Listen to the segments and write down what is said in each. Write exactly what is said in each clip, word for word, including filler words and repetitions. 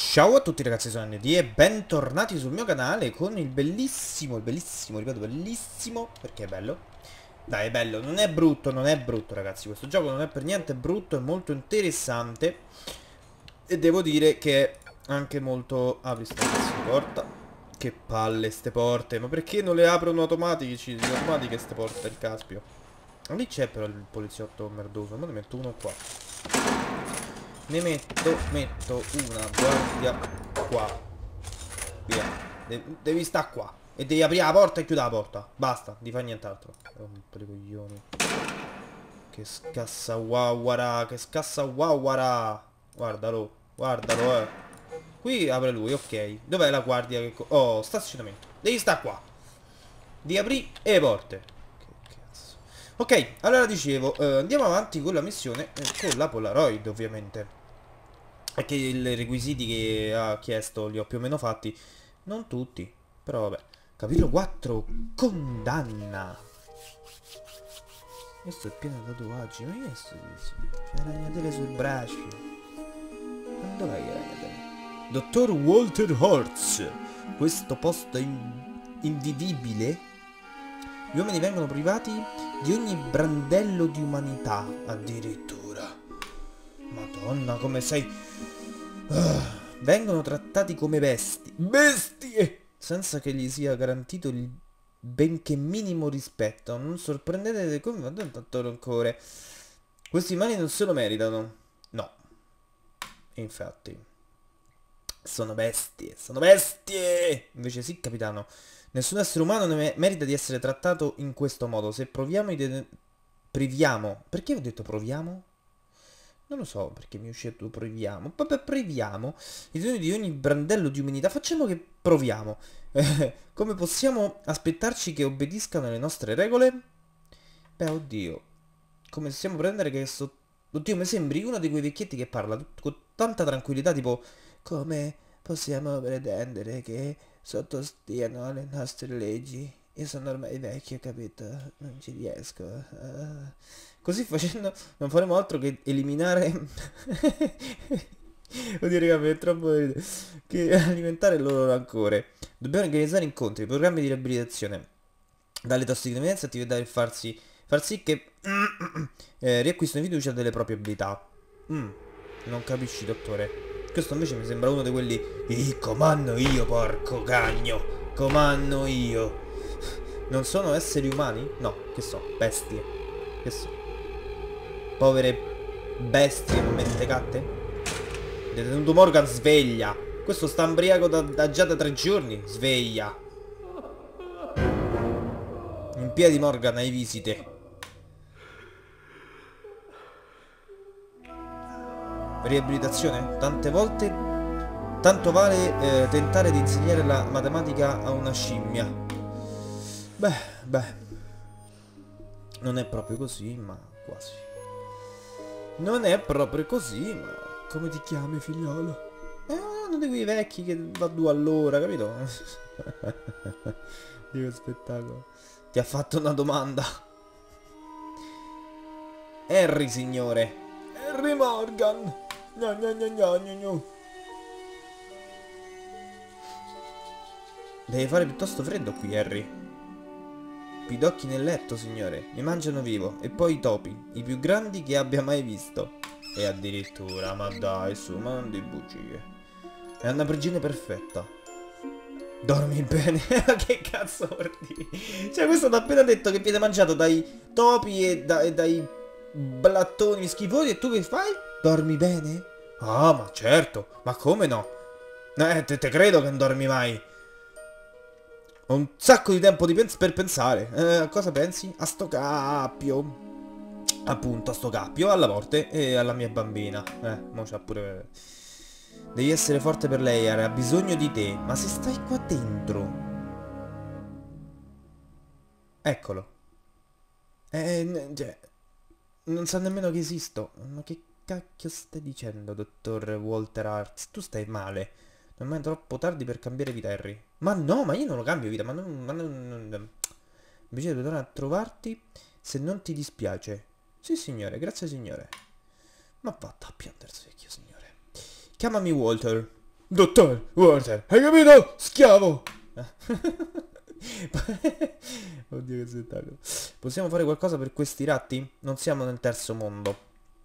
Ciao a tutti ragazzi, sono N D e bentornati sul mio canale con il bellissimo, il bellissimo, ripeto bellissimo, perché è bello. Dai, è bello, non è brutto, non è brutto ragazzi, questo gioco non è per niente brutto, è molto interessante. E devo dire che è anche molto... Apri sta cazzo di porta. Che palle ste porte, ma perché non le aprono automatici, automatiche ste porte, il caspio. Lì c'è però il poliziotto merdoso, ma ne metto uno qua. Ne metto, metto una guardia qua. Via. De devi sta qua. E devi aprire la porta e chiudere la porta. Basta, di fare nient'altro. Rompo i coglioni. Che scassa wawara, che scassa wawara. Guardalo, guardalo, eh. Qui apre lui, ok. Dov'è la guardia che... Oh, stazionamento. Devi sta qua. Di aprire le porte. Che cazzo. Ok, allora dicevo, eh, andiamo avanti con la missione, eh, con la Polaroid ovviamente. Perché i requisiti che ha chiesto li ho più o meno fatti. Non tutti, però vabbè. Capitolo quattro. Condanna. Questo è pieno di tatuaggi. Ma che è sto tizio? C'è ragnatele sul braccio. Ma dov'è che ragnatele? Dottor Walter Hortz. Questo posto è in invivibile. Gli uomini vengono privati di ogni brandello di umanità. Addirittura. Madonna, come sei... Uh, vengono trattati come bestie. Bestie! Senza che gli sia garantito il benché minimo rispetto. Non sorprendete come va tanto rancore. Questi mali non se lo meritano. No. Infatti. Sono bestie. Sono bestie! Invece sì, capitano. Nessun essere umano ne merita di essere trattato in questo modo. Se proviamo i... Priviamo. Perché ho detto proviamo? Non lo so perché mi è uscito proviamo. Vabbè, proviamo. I doni di ogni brandello di umanità. Facciamo che proviamo. Eh, come possiamo aspettarci che obbediscano alle nostre regole? Beh, oddio. Come possiamo prendere che so... Oddio, mi sembri uno di quei vecchietti che parla con tanta tranquillità, tipo... Come possiamo pretendere che sottostiano alle nostre leggi? Io sono ormai vecchio, capito? Non ci riesco. Uh, così facendo non faremo altro che eliminare... Oddio raga, mi è troppo... che alimentare il loro rancore. Dobbiamo organizzare incontri, programmi di riabilitazione. Dalle tossicodipendenze attività per farsi... far sì che... eh, riacquistino fiducia delle proprie abilità. Mm, non capisci, dottore. Questo invece mi sembra uno di quelli... Ih, comando io, porco cagno. Comando io. Non sono esseri umani? No, che so, bestie. Che so. Povere bestie mentecate. Detenuto Morgan, sveglia. Questo sta imbriaco da, da già da tre giorni. Sveglia. In piedi Morgan, hai visite. Riabilitazione? Tante volte. Tanto vale eh, tentare di insegnare la matematica a una scimmia. Beh, beh. Non è proprio così, ma quasi. Non è proprio così, ma... Come ti chiami, figliolo? Eh, uno di quei vecchi che va due all'ora, capito? Dio, spettacolo. Ti ha fatto una domanda. Harry, signore. Harry Morgan. Gna gna gna gna gna gna. Deve fare piuttosto freddo qui, Harry. Pidocchi nel letto, signore. Mi mangiano vivo. E poi i topi, i più grandi che abbia mai visto. E addirittura, ma dai, su, ma non di bugie. È una prigione perfetta. Dormi bene. Che cazzo vuol dire? Cioè, questo ti ha appena detto che viene mangiato dai topi e, da, e dai blattoni schifosi. E tu che fai? Dormi bene? Ah, ma certo. Ma come no? Eh, te, te credo che non dormi mai. Ho un sacco di tempo di pens per pensare. Eh, a cosa pensi? A sto cappio. Appunto, a sto cappio, alla morte e alla mia bambina. Eh, mo c'ha pure... Devi essere forte per lei, Ara, ha bisogno di te. Ma se stai qua dentro... Eccolo. Eh, cioè... Non sa nemmeno che esisto. Ma che cacchio stai dicendo, dottor Walter Hartz? Tu stai male. Non è mai troppo tardi per cambiare vita, Harry. Ma no, ma io non lo cambio vita, ma non... Ma non, non... Invece devo tornare a trovarti se non ti dispiace. Sì, signore, grazie, signore. Ma vatta a piangersi, vecchio signore. Chiamami Walter. Dottor Walter, hai capito? Schiavo! Oddio che spettacolo. Possiamo fare qualcosa per questi ratti? Non siamo nel terzo mondo.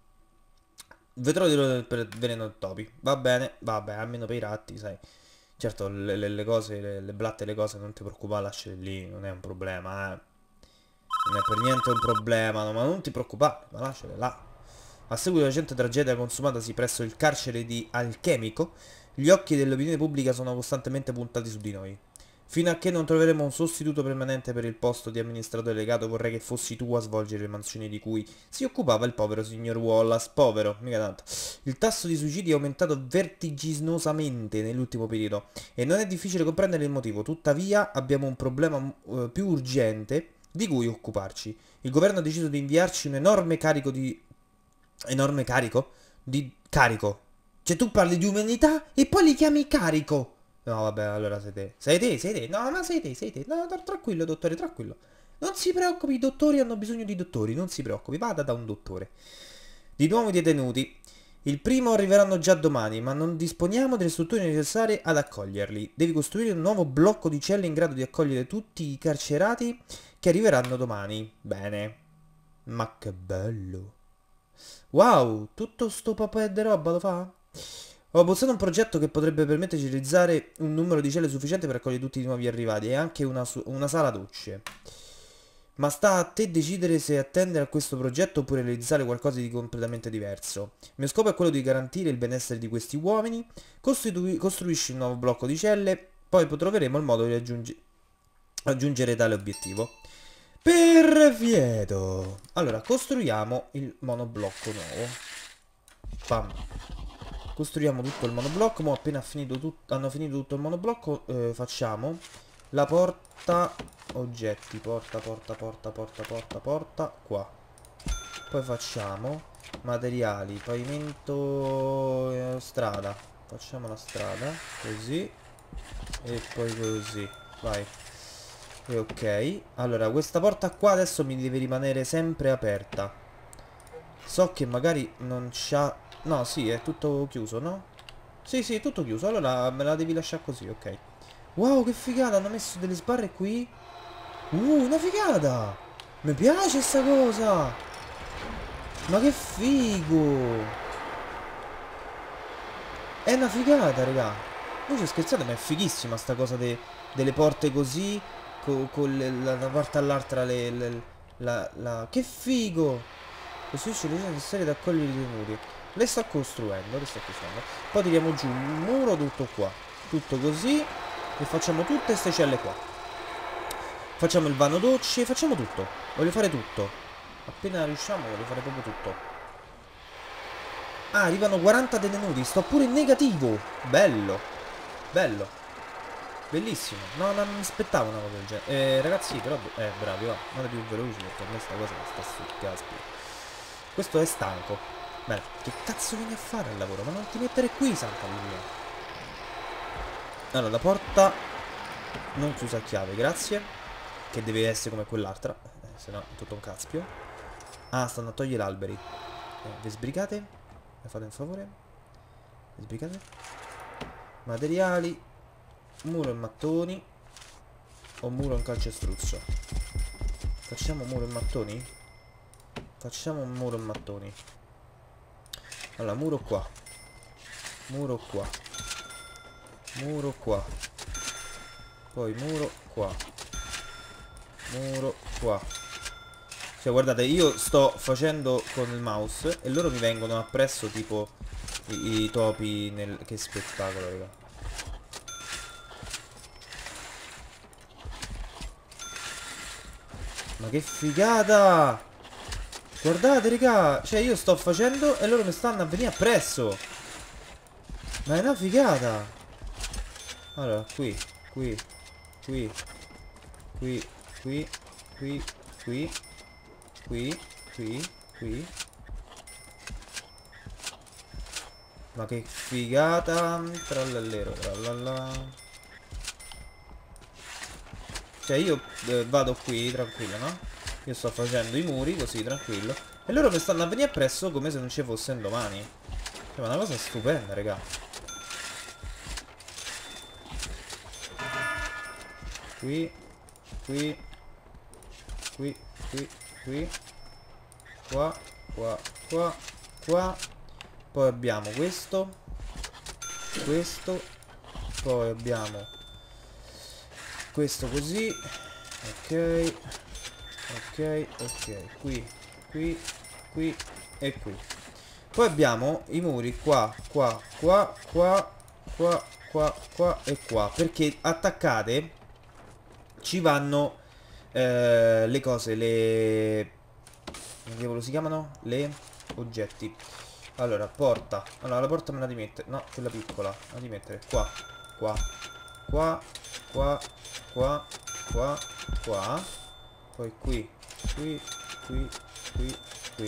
Vedrò di per veleno di topi. Va bene, vabbè, almeno per i ratti, sai. Certo, le, le, le cose, le, le blatte e le cose non ti preoccupare, lasciale lì, non è un problema, eh. Non è per niente un problema, no, ma non ti preoccupare, ma lasciale là. A seguito della recente tragedia consumatasi presso il carcere di Alchemico, gli occhi dell'opinione pubblica sono costantemente puntati su di noi. Fino a che non troveremo un sostituto permanente per il posto di amministratore delegato, vorrei che fossi tu a svolgere le mansioni di cui si occupava il povero signor Wallace. Povero, mica tanto. Il tasso di suicidi è aumentato vertiginosamente nell'ultimo periodo e non è difficile comprendere il motivo. Tuttavia abbiamo un problema uh, più urgente di cui occuparci. Il governo ha deciso di inviarci un enorme carico di... Enorme carico? Di carico. Cioè tu parli di umanità e poi li chiami carico. No, vabbè, allora sei te. Sei te, sei te. No, ma sei te, sei te. No, tranquillo, dottore, tranquillo. Non si preoccupi, i dottori hanno bisogno di dottori. Non si preoccupi, vada da un dottore. Di nuovo i detenuti. Il primo arriveranno già domani, ma non disponiamo delle strutture necessarie ad accoglierli. Devi costruire un nuovo blocco di celle in grado di accogliere tutti i carcerati che arriveranno domani. Bene. Ma che bello. Wow, tutto sto papà di roba lo fa? Ho abbozzato un progetto che potrebbe permetterci di realizzare un numero di celle sufficiente per accogliere tutti i nuovi arrivati e anche una, una sala docce. Ma sta a te decidere se attendere a questo progetto oppure realizzare qualcosa di completamente diverso. Il mio scopo è quello di garantire il benessere di questi uomini. Costruisci un nuovo blocco di celle, poi troveremo il modo di aggiungi aggiungere tale obiettivo. Perfetto! Allora, costruiamo il monoblocco nuovo. Pam. Costruiamo tutto il monoblocco. Mo appena finito tut hanno finito tutto il monoblocco, eh, facciamo la porta oggetti. Porta, porta, porta, porta, porta, porta. Qua. Poi facciamo materiali, pavimento, eh, strada. Facciamo la strada, così. E poi così. Vai. E ok. Allora, questa porta qua adesso mi deve rimanere sempre aperta. So che magari non c'ha... No, sì, è tutto chiuso, no? Sì, sì, è tutto chiuso. Allora me la devi lasciare così, ok. Wow, che figata, hanno messo delle sbarre qui. Uh, una figata. Mi piace sta cosa. Ma che figo. È una figata, raga. Voi ci scherzate, ma è fighissima sta cosa de delle porte così, con, con le, la, da parte all'altra le, le, la, la... Che figo. Costruisce le necessarie ad accogliere i muri. Le sto costruendo, le sto costruendo. Poi tiriamo giù un muro tutto qua. Tutto così. E facciamo tutte queste celle qua. Facciamo il vano docce. Facciamo tutto. Voglio fare tutto. Appena riusciamo voglio fare proprio tutto. Ah, arrivano quaranta detenuti. Sto pure in negativo. Bello. Bello. Bellissimo. No, non mi aspettavo una cosa del genere. Eh, ragazzi, però... Eh, bravi, va. Andate più veloci perché a me sta cosa mi sta sul caspita. Questo è stanco. Beh, che cazzo vieni a fare al lavoro? Ma non ti mettere qui, santa mia. Allora, la porta non chiusa a chiave, grazie. Che deve essere come quell'altra, eh, se no è tutto un caspio. Ah, stanno a togliere alberi. eh, Vi sbrigate? Mi fate un favore? Vi sbrigate? Materiali. Muro e mattoni. O muro e calcestruzzo. Facciamo muro e mattoni? Facciamo un muro e mattoni. Allora, muro qua. Muro qua. Muro qua. Poi muro qua. Muro qua. Cioè, guardate, io sto facendo con il mouse e loro mi vengono appresso tipo i, i topi nel... Che spettacolo, raga. Ma che figata! Guardate, raga, cioè io sto facendo e loro mi stanno a venire appresso. Ma è una figata. Allora, qui, qui, qui, qui, qui, qui, qui, qui, qui, qui. Ma che figata. Trallallero, trallalla. Cioè io eh, vado qui, tranquillo, no? Io sto facendo i muri così, tranquillo. E loro mi stanno a venire appresso come se non ci fosse un domani. Cioè, ma una cosa stupenda, raga. qui, qui, qui, qui, qui, qua, qua, qua, qua. Poi abbiamo questo, questo, poi abbiamo questo così, ok, ok, ok, qui, qui, qui e qui. Poi abbiamo i muri qua, qua, qua, qua, qua, qua, qua e qua, perché attaccate ci vanno eh, le cose, le... come diavolo si chiamano? Le oggetti. Allora, porta. Allora, la porta me la devi mettere. No, quella piccola. La devi mettere qua, qua, qua, qua, qua, qua, qua. Poi qui, qui, qui, qui, qui.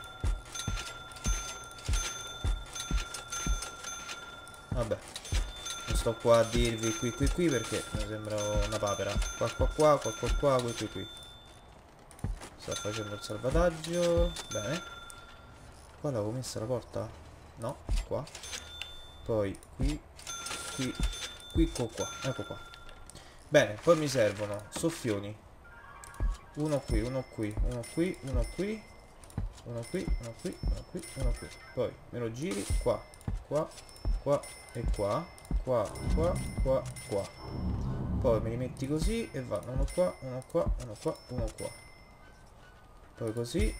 Vabbè, non sto qua a dirvi qui, qui, qui perché mi sembra una papera. Qua, qua, qua, qua, qua, qua, qui, qui, qui. Sto facendo il salvataggio. Bene. Qua l'avevo messa la porta? No, qua. Poi qui, qui, qui, qua, qua. Ecco qua. Bene, poi mi servono soffioni. Uno qui, uno qui, uno qui, uno qui, uno qui, uno qui, uno qui, uno qui. Poi me lo giri qua, qua, qua e qua, qua, qua, qua, qua. Poi me li metti così e vanno uno qua, uno qua, uno qua, uno qua. Poi così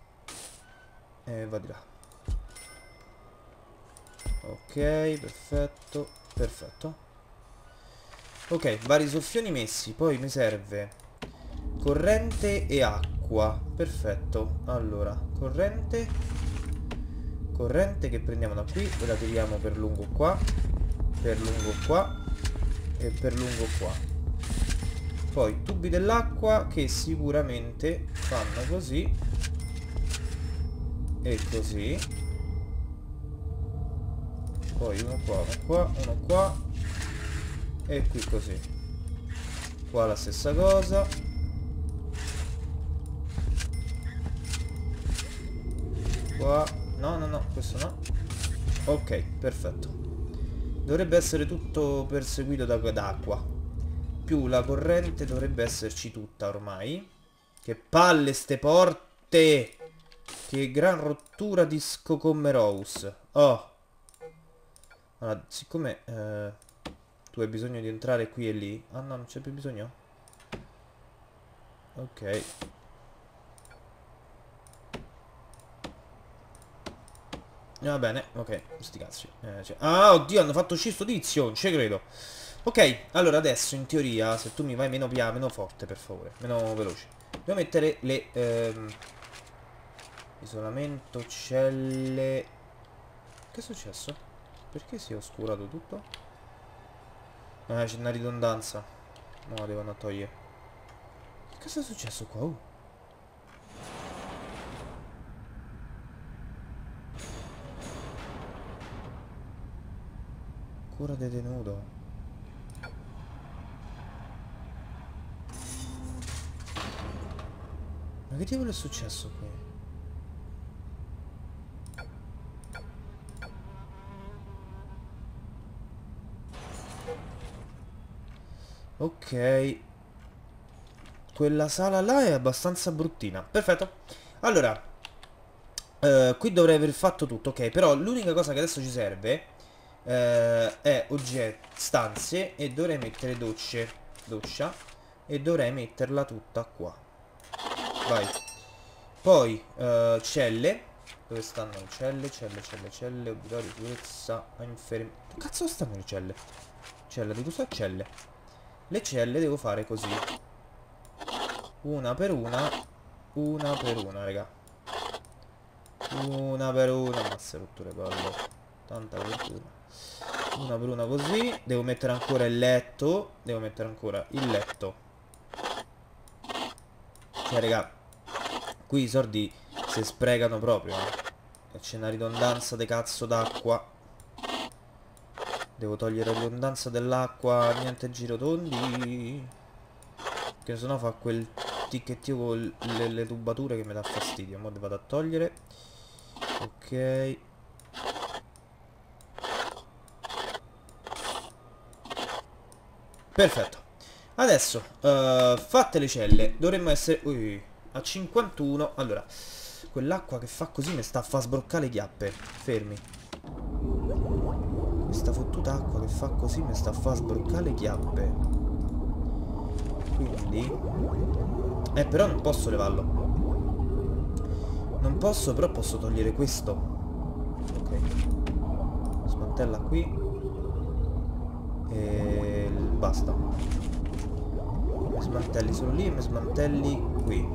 e va di là. Ok, perfetto, perfetto. Ok, vari soffioni messi. Poi mi serve corrente e acqua. Perfetto. Allora, corrente. Corrente che prendiamo da qui e la tiriamo per lungo qua, per lungo qua e per lungo qua. Poi tubi dell'acqua che sicuramente fanno così e così. Poi uno qua, uno qua, uno qua e qui così. Qua la stessa cosa. Qua, no, no, no, questo no. Ok, perfetto. Dovrebbe essere tutto perseguito da d'acqua. Più la corrente dovrebbe esserci tutta ormai. Che palle ste porte! Che gran rottura di Scocommerous. Oh. Allora, siccome eh, tu hai bisogno di entrare qui e lì. Ah no, non c'è più bisogno. Ok. Va bene, ok, sti cazzi. Eh, cioè... Ah, oddio, hanno fatto uscire sto tizio, non ci credo. Ok, allora adesso in teoria, se tu mi vai meno piano, meno forte per favore, meno veloce. Devo mettere le... Ehm... Isolamento, celle... Che è successo? Perché si è oscurato tutto? Ah, c'è una ridondanza. No, la devo andare a togliere. Che cosa è successo qua? Oh. Cura detenuto. Ma che diavolo è successo qui? Ok. Quella sala là è abbastanza bruttina. Perfetto. Allora uh, qui dovrei aver fatto tutto. Ok, però l'unica cosa che adesso ci serve uh, è oggetti, stanze. E dovrei mettere docce. Doccia. E dovrei metterla tutta qua. Vai. Poi uh, celle. Dove stanno le celle? Celle, celle, celle. Obitorio, sicurezza, infermi. Dove cazzo stanno le celle? Celle, di cosa celle? Le celle devo fare così. Una per una. Una per una, raga. Una per una. Mazza rotture palle. Tanta fortuna. Una per una così. Devo mettere ancora il letto. Devo mettere ancora il letto. Cioè, raga, qui i soldi si sprecano proprio, eh. E c'è una ridondanza di cazzo d'acqua. Devo togliere la ridondanza dell'acqua. Niente girotondi. Che sennò fa quel ticchettio con le, le tubature che mi dà fastidio. Ora vado a togliere. Ok. Perfetto. Adesso, uh, fatte le celle, dovremmo essere ui, a cinquantuno. Allora, quell'acqua che fa così mi sta a fa sbroccare le chiappe. Fermi. Questa fottuta acqua che fa così mi sta a fa sbroccare le chiappe. Quindi... Eh, però non posso levarlo. Non posso, però posso togliere questo. Ok. Smantella qui. E... basta. Mi smantelli solo lì e mi smantelli qui.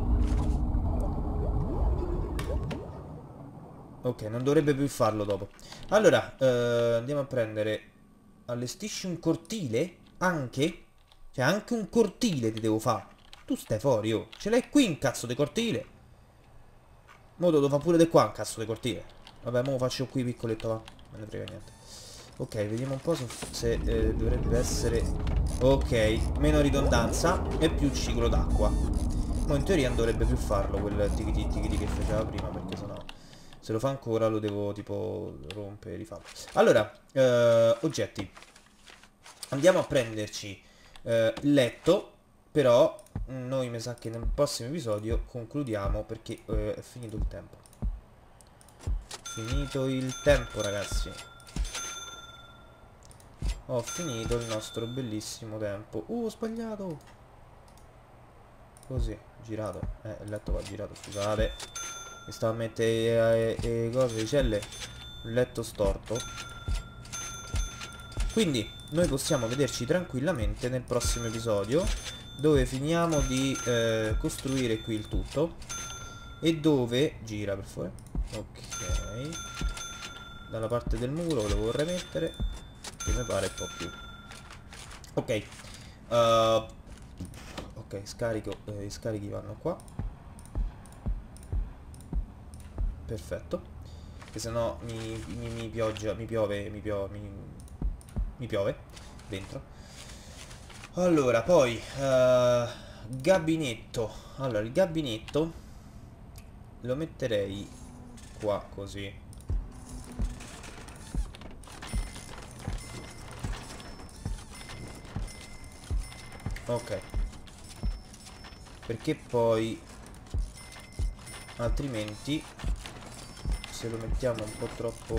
Ok, non dovrebbe più farlo dopo. Allora, eh, andiamo a prendere... Allestisci un cortile? Anche? Cioè, anche un cortile ti devo fare. Tu stai fuori, oh. Ce l'hai qui un cazzo di cortile. Mo lo fa pure di qua un cazzo di cortile. Vabbè, mo lo faccio qui piccoletto, va. Non ne frega niente. Ok, vediamo un po' se, se eh, dovrebbe essere... Ok, meno ridondanza e più ciclo d'acqua. Ma in teoria non dovrebbe più farlo quel tichiti tichiti che faceva prima, perché sennò se lo fa ancora lo devo tipo rompere e rifarlo. Allora, eh, oggetti. Andiamo a prenderci eh, il letto, però noi mi sa che nel prossimo episodio concludiamo perché eh, è finito il tempo. Finito il tempo, ragazzi. Ho finito il nostro bellissimo tempo. Uh, ho sbagliato. Così, girato. Eh, il letto va girato, scusate. Mi stavo a mettere eh, eh, cose di celle. Il letto storto. Quindi, noi possiamo vederci tranquillamente nel prossimo episodio, dove finiamo di eh, costruire qui il tutto. E dove... Gira, per favore. Ok. Dalla parte del muro lo vorrei mettere, che mi pare un po' più. Ok. Uh, ok, scarico. Eh, I scarichi vanno qua. Perfetto. Che sennò mi, mi, mi pioggia, mi piove, mi piove, mi, mi piove dentro. Allora, poi uh, gabinetto. Allora, il gabinetto lo metterei qua così. Ok. Perché poi altrimenti se lo mettiamo un po' troppo,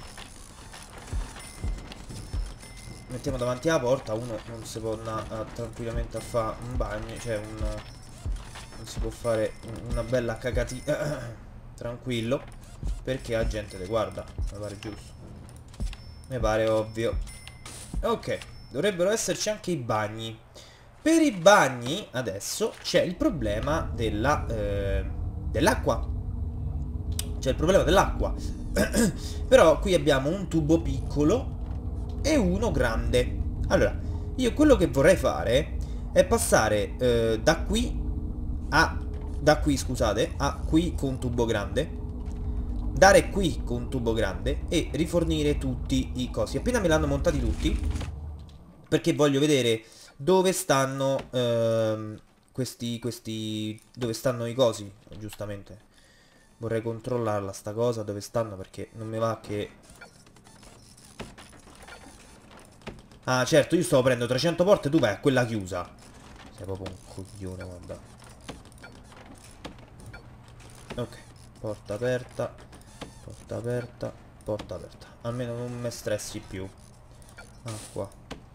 mettiamo davanti alla porta, uno non si può andare tranquillamente a fare un bagno, cioè un, non si può fare una bella cagatina tranquillo, perché la gente le guarda. Mi pare giusto, mi pare ovvio. Ok, dovrebbero esserci anche i bagni. Per i bagni adesso c'è il problema della eh, dell'acqua. C'è il problema dell'acqua. Però qui abbiamo un tubo piccolo e uno grande. Allora, io quello che vorrei fare è passare eh, da qui a... Da qui, scusate, a qui con un tubo grande, dare qui con un tubo grande e rifornire tutti i cosi. Appena me l'hanno montati tutti, perché voglio vedere dove stanno ehm, questi, questi, dove stanno i cosi, giustamente. Vorrei controllarla sta cosa, dove stanno, perché non mi va che... Ah, certo, io sto aprendo trecento porte, tu vai a quella chiusa. Sei proprio un coglione, guarda. Ok, porta aperta, porta aperta, porta aperta. Almeno non mi stressi più. Ah, qua.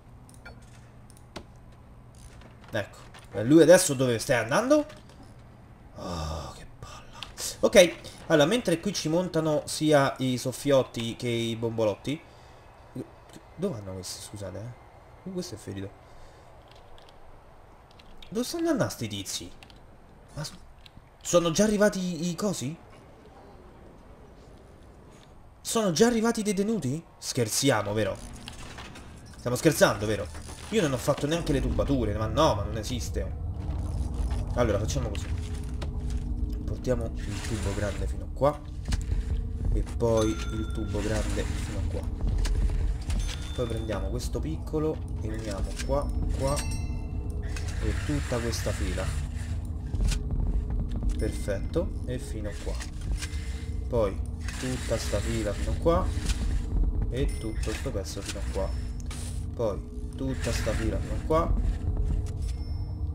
Ecco. E lui adesso dove stai andando? Oh, che palla. Ok, allora, mentre qui ci montano sia i soffiotti che i bombolotti. Dove vanno questi, scusate, eh? Uh, questo è ferito. Dove stanno andando sti tizi? Ma so sono già arrivati i, i cosi? Sono già arrivati i detenuti? Scherziamo, vero? Stiamo scherzando, vero? Io non ho fatto neanche le tubature, ma no, ma non esiste. Allora, facciamo così. Portiamo il tubo grande fino a qua. E poi il tubo grande fino a qua. Poi prendiamo questo piccolo e uniamo qua, qua e tutta questa fila. Perfetto. E fino qua. Poi tutta sta fila fino qua. E tutto sto pezzo fino a qua. Poi tutta sta fila fino qua.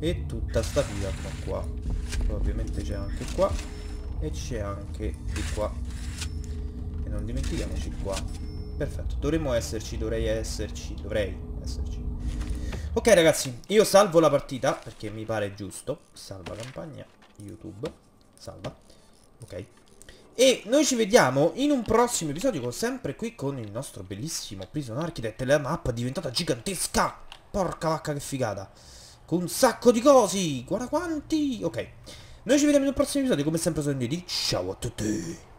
E tutta sta fila qua. Poi ovviamente c'è anche qua. E c'è anche di qua. E non dimentichiamoci qua. Perfetto, dovremmo esserci, dovrei esserci, dovrei esserci. Ok ragazzi, io salvo la partita perché mi pare giusto. Salva campagna, YouTube. Salva. Ok. E noi ci vediamo in un prossimo episodio, sempre qui con il nostro bellissimo Prison Architect. La mappa è diventata gigantesca. Porca vacca che figata. Con un sacco di cosi. Guarda quanti. Ok. Noi ci vediamo in un prossimo episodio, come sempre sono Didi. Ciao a tutti.